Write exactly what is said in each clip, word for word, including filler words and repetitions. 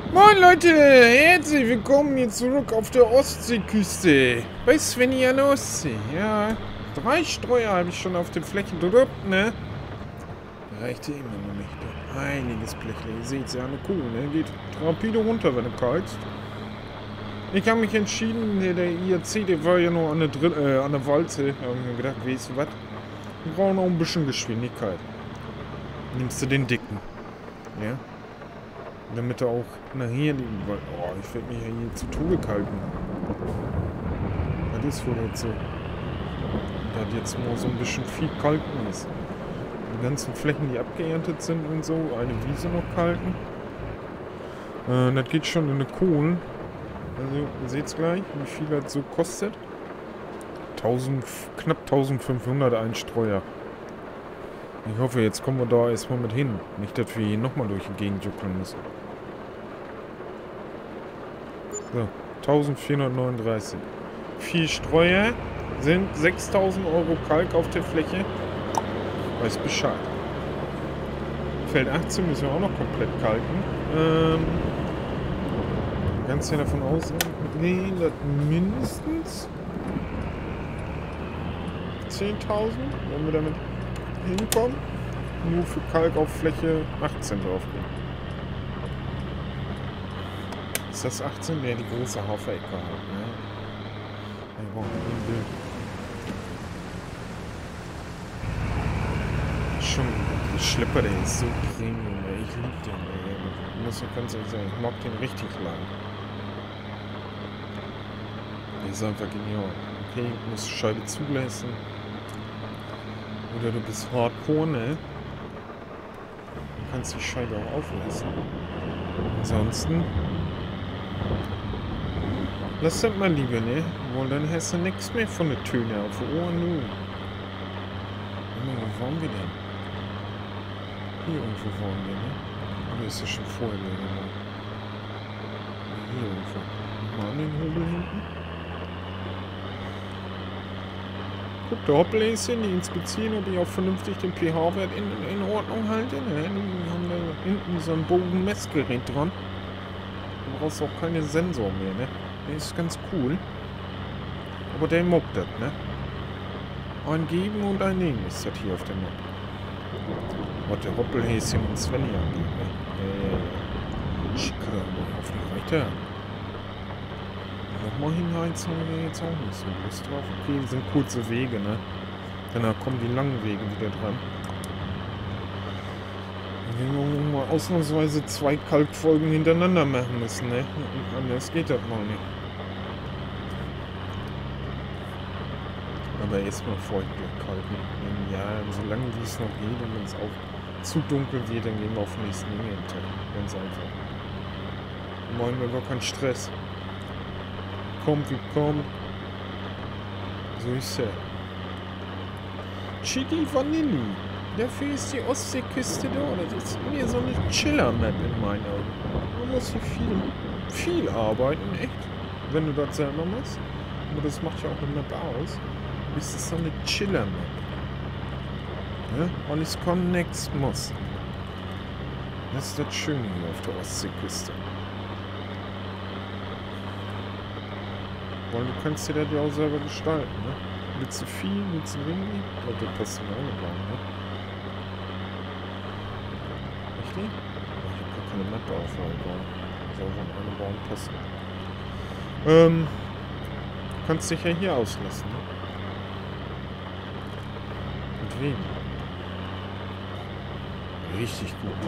Moin Leute, herzlich willkommen hier zurück auf der Ostseeküste. Bei Svenny an der Ostsee, ja. Drei Streuer habe ich schon auf der Fläche gedroppt, ne? Reicht hier immer noch nicht. Einiges Blechle. Ihr seht, ja, eine Kuh, ne? Geht rapide runter, wenn du kalkst. Ich habe mich entschieden, der, der I A C, der war ja noch an der, Dritt, äh, an der Walze. Da habe ich mir gedacht, weißt du was? Wir brauchen noch ein bisschen Geschwindigkeit. Nimmst du den dicken. Ja? Damit er auch nachher liegen will. Oh, ich werde mich ja hier zu Tode kalten. Das ist wohl jetzt so. Da hat jetzt nur so ein bisschen viel Kalken ist. Die ganzen Flächen, die abgeerntet sind und so, eine Wiese noch kalken. Äh, das geht schon in eine Kohle. Also, ihr seht es gleich, wie viel das so kostet. tausend, knapp eintausendfünfhundert ein Streuer. Ich hoffe, jetzt kommen wir da erstmal mit hin. Nicht, dass wir hier nochmal durch die Gegend juckeln müssen. So, eintausendvierhundertneununddreißig. Vier Streuer sind sechstausend Euro Kalk auf der Fläche. Weiß Bescheid. Feld achtzehn müssen wir auch noch komplett kalken. Ähm, ganz ja davon ausgehen, dass mindestens zehntausend, wenn wir damit hinkommen, nur für Kalk auf Fläche achtzehn draufgehen. Ist das achtzehn? Ja, die große Haferecke halt, ne? Ich brauche ein Bild. Schon, der Schlepper, der ist so Premium, ey. Ich lieb den, ey. Ich muss ja ganz ehrlich sagen, ich mag den richtig lang. Der ist einfach genial. Okay, ich muss Scheibe zulassen. Oder du bist hardcore, ne? Du kannst die Scheibe auch auflassen. Ansonsten lass das mal lieber, ne? Weil dann hast du nichts mehr von den Tönen auf den Ohren, nu. Wo waren wir denn? Hier irgendwo waren wir, ne? Oder ist das schon vorher wieder? Hier irgendwo. Mal an den Hobel hinten. Guck, der Hoppelhäschen, die inspizieren, ob ich auch vernünftig den pH-Wert in, in Ordnung halte. Ne? Die haben da hinten so ein Bogenmessgerät dran. Du brauchst auch keine Sensor mehr, ne? Der ist ganz cool. Aber der mobbt das, ne? Ein Geben und ein Nehmen ist das hier auf dem Mob. Was der Hoppelhäschen und Svenny angeht, ne? Äh, Schicker, auf die Reiter. Nochmal hinheizen wir jetzt auch nicht so Lust drauf. Okay, das sind kurze Wege, ne? Danach kommen die langen Wege wieder dran. Wenn wir mal ausnahmsweise zwei Kalkfolgen hintereinander machen müssen, ne? Und anders geht das mal nicht. Aber erstmal feucht kalken. Ja, solange wie es noch geht und wenn es auch zu dunkel wird, dann gehen wir auf den nächsten Linientag. Ganz einfach. Wollen wir gar keinen Stress. Kommt wie kommt. So ist er. Chili Vanilli. Dafür ist die Ostseeküste da. Das ist mir so eine Chiller-Map in meinen Augen. Man muss hier viel, viel arbeiten, echt. Wenn du das selber machst. Aber das macht ja auch eine Map aus. Das ist so eine Chiller-Map. Ja? Alles kann, nichts muss. Das ist das Schöne hier auf der Ostseeküste. Weil du kannst dir das ja auch selber gestalten, ne? Willst du viel, willst du wenig? Oh, das passt mir auch nicht lang, ne? Richtig? Oh, ich hab gar keine Mappe auf, aber soll schon eine Baum passen. Ähm, du kannst dich ja hier auslassen, ne? Mit wem? Richtig gut.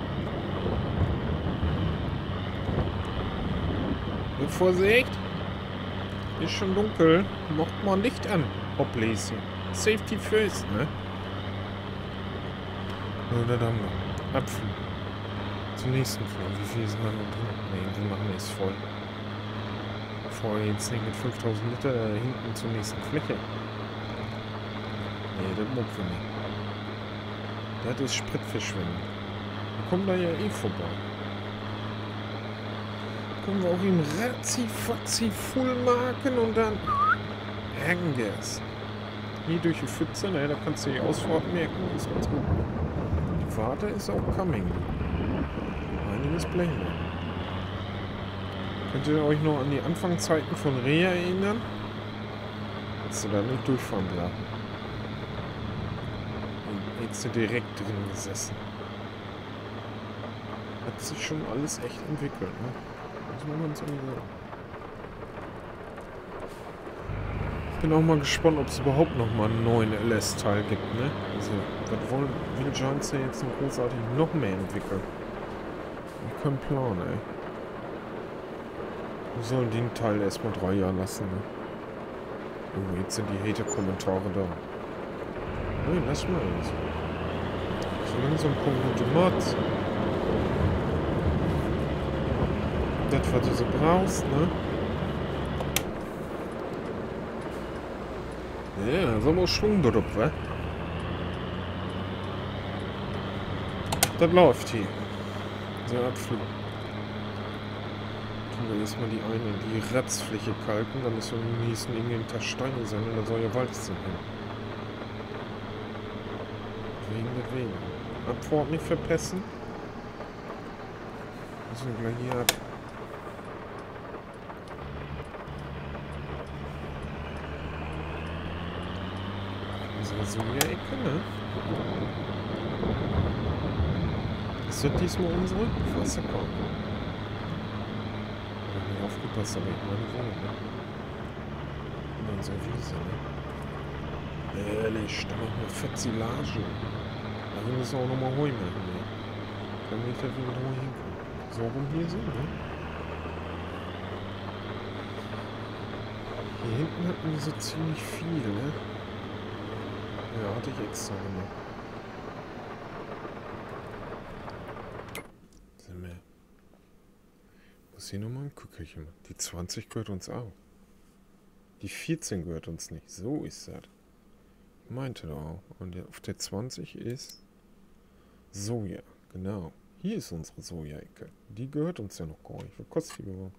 Mit Vorsicht! Ist schon dunkel. Macht mal Licht an. Hoppläschen. Safety first, ne? So, da haben wir. Apfel. Zum nächsten Fall. Wie viel sind da noch drin? Ne, wir machen es voll. Vorher jetzt nicht mit fünftausend Liter da hinten zur nächsten Fläche. Ne, das mucken wir nicht. Das ist Spritverschwendung. Wir kommen da ja eh vorbei. Können wir auch ihm ratzi-fatzi full marken und dann hängen wir es. Hier durch die Pfütze, ne, da kannst du die Ausfahrt merken, ist ganz gut. Die Warte ist auch coming. Einiges Blende. Könnt ihr euch noch an die Anfangszeiten von Rea erinnern? Hast du da nicht durchfahren lassen? Jetzt sind direkt drin gesessen. Hat sich schon alles echt entwickelt, ne? Das muss man so sagen. Bin auch mal gespannt, ob es überhaupt noch mal einen neuen L S-Teil gibt, ne? Also, was wollen, will Giants ja jetzt noch großartig noch mehr entwickeln? Ich keinen Plan, ey. Wir sollen den Teil erstmal drei Jahre lassen, ne? Oh, jetzt sind die Hater-Kommentare da. Nee, lass mal jetzt. So langsam kommen gute Mods. Das, was du so brauchst, ne? Ja, so mal Schwung drauf, wa? Das läuft hier. Der Abflug. Tun wir erstmal die eine, die Ratzfläche kalken, dann ist im nächsten irgendwie ein Tag Steine sein und dann soll ja Wald sein. Wegen der Wegen. Abfahrt nicht verpesten. Müssen wir gleich hier ab. Unsere Soja-Ecke, ne? Ist das diesmal unsere? Ich weiß ja kaum. Ich hab nicht aufgepasst, aber ich meine Wohnung, ne? Und unsere Wiese, ne? Ehrlich, da machen wir Fettzilage. Da müssen wir auch nochmal Heu machen, ne? Damit ich da wieder Heu hinkomme. So rum hier sind, ne? Hier hinten hatten wir so ziemlich viel, ne? Ja, hatte ich extra gemacht. Sind wir. Muss hier nochmal ein Kuckelchen machen. Die zwanzig gehört uns auch. Die vierzehn gehört uns nicht. So ist das. Meinte doch auch. Und auf der zwanzig ist Soja. Genau. Hier ist unsere Soja-Ecke. Die gehört uns ja noch gar nicht. Was kostet die überhaupt?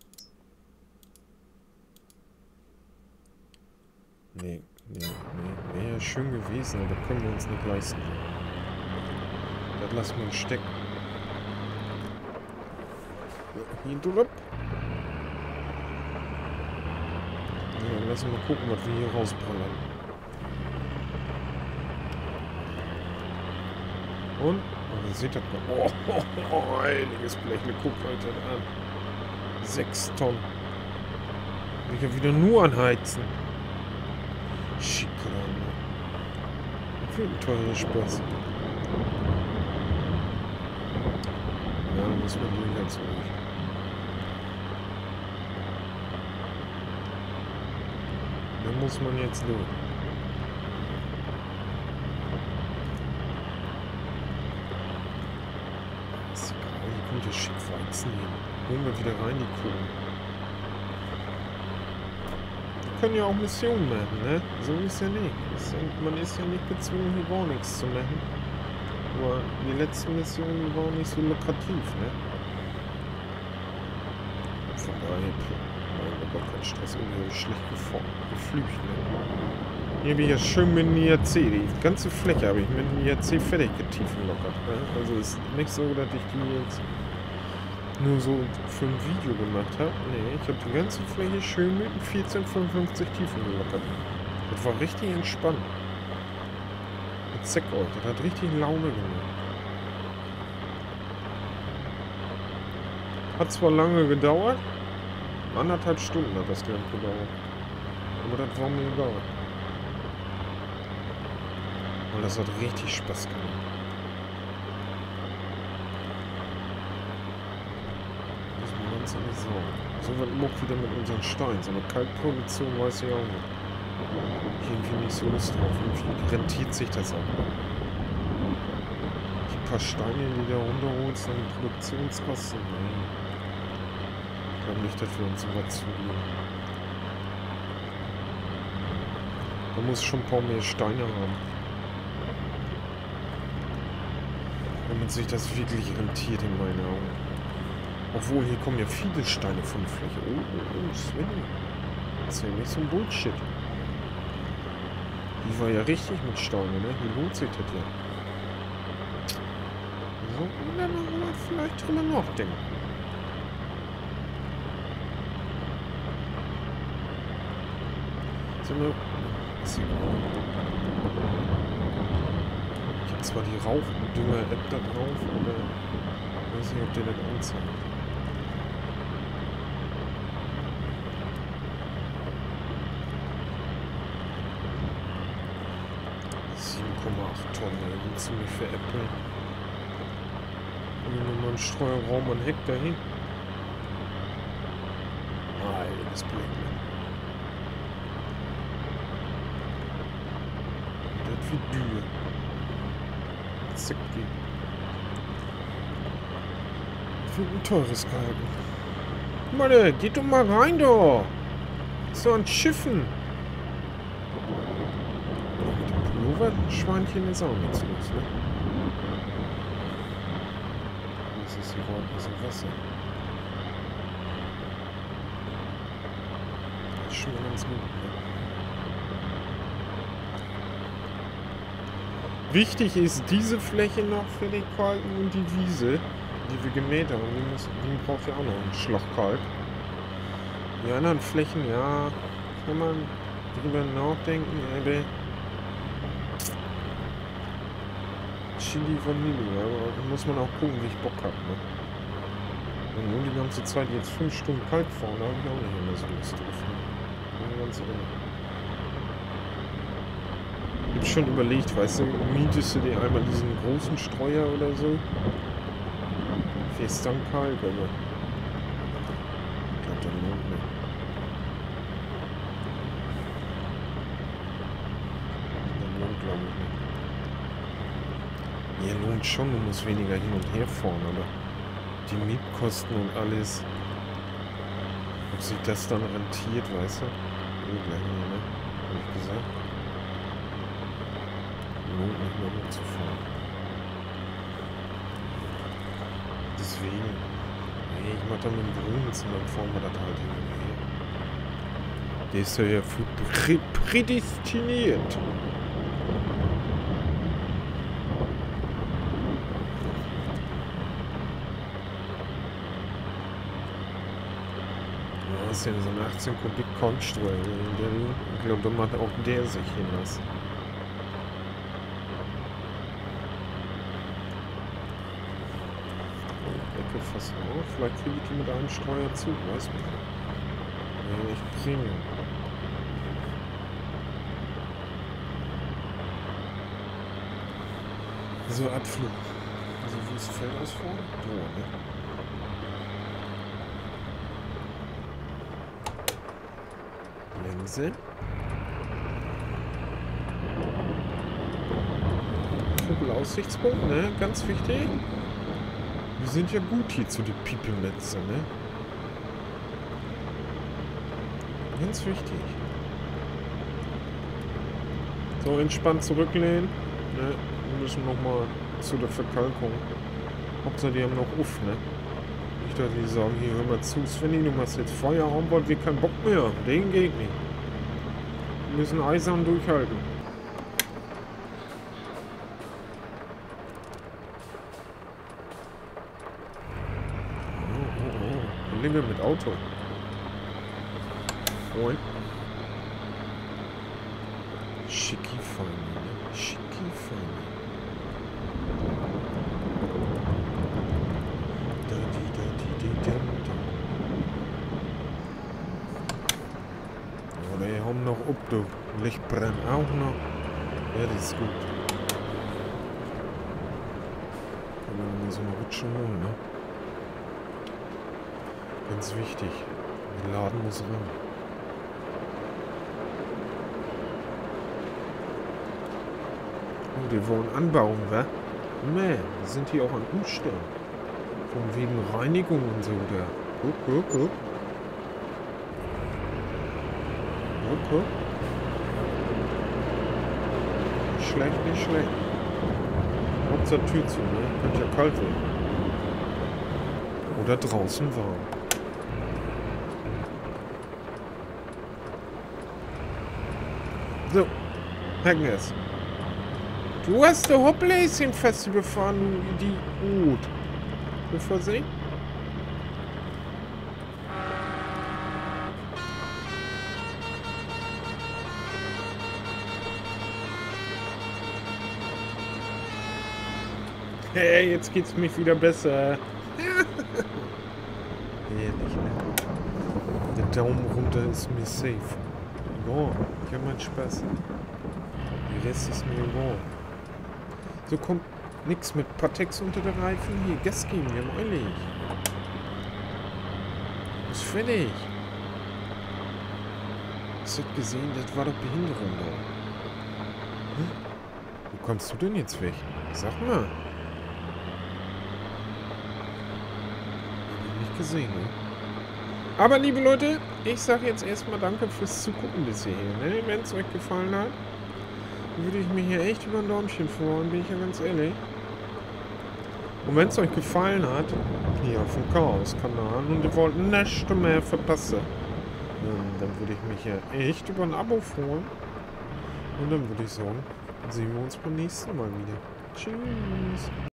Nee, nee, nee. Wäre ja schön gewesen, aber können wir uns nicht leisten. Das lassen wir stecken. Hier drüber. Ja, dann lassen wir mal gucken, was wir hier rausballern. Und? Oh, ihr seht das mal. Oh, oh, oh, einiges Blechle. Guckt euch das an. Sechs Tonnen. Ich kann wieder nur anheizen. Schickrange. Für ein teurer Spaß. Ja, da muss man durch als ruhig. Da muss man jetzt durch. Ist egal, hier kommt der Schickfleizen hin. Holen wir wieder rein, die Kuchen. Wir können ja auch Missionen machen, ne? So ist ja nicht. Ist ja, man ist ja nicht gezwungen, hier gar nichts zu machen. Aber die letzten Missionen waren nicht so lukrativ, ne? Von daher, nein, aber kein Stress, irgendwie schlecht geflücht, ne? Hier habe ich ja schön mit dem I A C, die ganze Fläche habe ich mit dem I A C fertig getiefenlockert, ne? Also ist nicht so, dass ich die jetzt nur so für ein Video gemacht habe. Nee, ich habe die ganze Fläche schön mit dem vierzehn fünfundfünfzig Tiefen gelockert. Das war richtig entspannt. Das Zeck euch, das hat richtig Laune gemacht. Hat zwar lange gedauert, anderthalb Stunden hat das Ganze gedauert. Aber das war mir egal. Und das hat richtig Spaß gemacht. So, so was muck wieder mit unseren Steinen. So eine Kalkproduktion weiß ich auch nicht. Irgendwie nicht so Lust drauf. Irgendwie rentiert sich das auch. Die paar Steine, die da runterholst, dann die Produktionskosten. Nee. Ich glaube nicht, dass wir uns sowas zugeben. Da muss schon ein paar mehr Steine haben. Damit sich das wirklich rentiert in meinen Augen. Obwohl, hier kommen ja viele Steine von der Fläche. Oh, oh, oh, Sven. Das ist ja nicht so ein Bullshit. Die war ja richtig mit Steinen, ne? Hier lohnt sich das ja. So, da machen wir vielleicht drüber nachdenken. Warte mal. Ist egal. Ich habe zwar die Rauchdünger-App da drauf, aber ich weiß nicht, ob der das anzeigt. sieben Komma acht Tonnen, irgendwie ziemlich veräppeln. Nehmen wir mal einen Streuerraum und Heck dahin. Heiliges Blöd. Das wie Dühe. Zack, geht. Für ein teures Galgen. Mann, geht doch mal rein, da. Ist doch an Schiffen. Mit dem Pullover-Schweinchen ist auch nichts los, ne? Das ist hier überhaupt nicht so Wasser. Das ist schon mal ganz gut, ne? Wichtig ist diese Fläche noch für den Kalken und die Wiese, die wir gemäht haben. Die, muss, die braucht ja auch noch einen Schlochkalk. Die anderen Flächen, ja, kann man drüber nachdenken, aber Chili Vanille, aber da muss man auch gucken, wie ich Bock habe. Ne? Und nur die ganze Zeit jetzt fünf Stunden Kalk fahren, da habe ich auch nicht immer so Lust drauf. Ne? Ganz ehrlich. Ich hab schon überlegt, weißt du, mietest du dir einmal diesen großen Streuer oder so? Fährst dann Kalk, aber ich glaube, der lohnt nicht. Der lohnt, glaube ich, nicht. Ja, lohnt schon, du musst weniger hin und her fahren, aber die Mietkosten und alles, ob sich das dann rentiert, weißt du? Nee, gleich nicht, ne? Hab ich gesagt. Lohnt nicht mehr hochzufahren. Deswegen, nee, ich mach da mit dem Grünen und dann fahren wir das halt hin und her. Der ist ja ja für prä prädestiniert. Das ist ja so ein achtzehn Kubik Konstreuer. Ich glaube, da macht auch der sich hinaus. Decke fast auf. Vielleicht kriege ich die mit einem Streuer zu, weiß man nicht. Ja, nicht Premium. So, Abflug. Also, wo ist Feld aus vor? So, ne? Längsel. Vogelaussichtspunkt, ne? Ganz wichtig. Wir sind ja gut hier zu den Piepelnetze, ne? Ganz wichtig. So, entspannt zurücklehnen. Ne? Wir müssen nochmal zu der Verkalkung. Hauptsache, die haben noch Uff, ne? Nicht, dass die sagen, hier, hör mal zu, Svenny, du machst jetzt Feierabend, weil wir keinen Bock mehr haben. Den geht nicht. Wir müssen eisern durchhalten. Linge mit Auto. Moin. Schicki feine, ne? Schicki feine. Da di da di di da da. Ja, die haben noch ob du. Licht brennt auch noch. Ja, das ist gut. Kann man mir so eine Rutsche holen, ne? Ganz wichtig. Der Laden muss ran. Oh, die wollen anbauen, wa? Nee, die sind hier auch an Umstellen. Von wegen Reinigung und so da. Guck, guck, guck. Guck, guck. Nicht schlecht, nicht schlecht. Hauptsache Tür zu, ne? Könnte ja kalt werden. Oder draußen warm. So, Agnes. Du hast der Hopläschen fest überfahren, du Idiot. Bevor sie? Hey, jetzt geht's mir wieder besser. Ehrlich, ne? Der Daumen runter ist mir safe. Ja, ich hab meinen Spaß. Der Rest ist mir egal. So kommt nix mit Patex unter der Reifen. Hier, Gas geben, wir haben eilig. Ist fertig. Hast du gesehen, das war doch Behinderung da. Hm? Wo kommst du denn jetzt weg? Sag mal. Hab ich nicht gesehen, ne? Aber liebe Leute, ich sage jetzt erstmal danke fürs Zugucken bis hierhin. Ne? Wenn es euch gefallen hat, würde ich mich hier echt über ein Däumchen freuen, bin ich ja ganz ehrlich. Und wenn es euch gefallen hat, hier auf dem Chaos-Kanal und ihr wollt nichts mehr verpassen, dann würde ich mich ja echt über ein Abo freuen. Und dann würde ich sagen, sehen wir uns beim nächsten Mal wieder. Tschüss.